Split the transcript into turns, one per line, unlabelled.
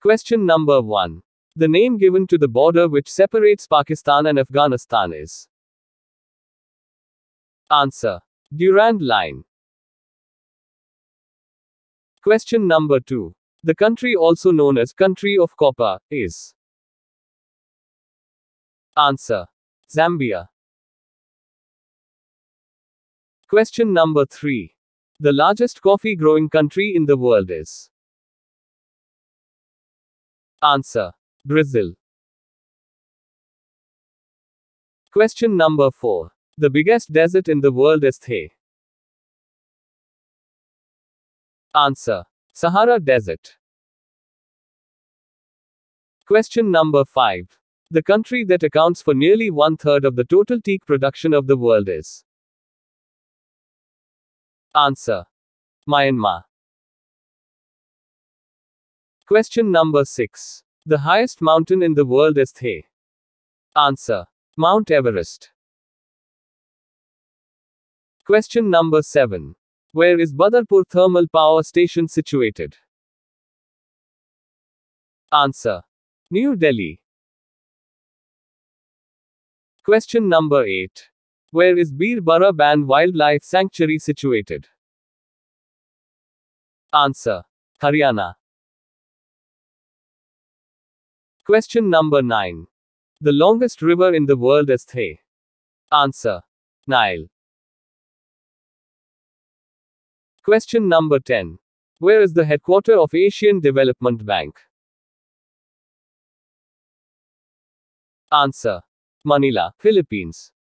Question number 1. The name given to the border which separates Pakistan and Afghanistan is. Answer. Durand Line. Question number 2. The country also known as Country of Copper is. Answer. Zambia. Question number 3. The largest coffee growing country in the world is. Answer. Brazil. Question number 4. The biggest desert in the world is the. Answer. Sahara Desert. Question number 5. The country that accounts for nearly 1/3 of the total teak production of the world is. Answer. Myanmar. Question number 6. The highest mountain in the world is the. Answer. Mount Everest. Question number 7. Where is Badarpur Thermal Power Station situated? Answer. New Delhi. Question number 8. Where is Bir Bara Ban Wildlife Sanctuary situated? Answer. Haryana. Question number 9. The longest river in the world is the. Answer. Nile. Question number 10. Where is the headquarters of Asian Development Bank? Answer. Manila, Philippines.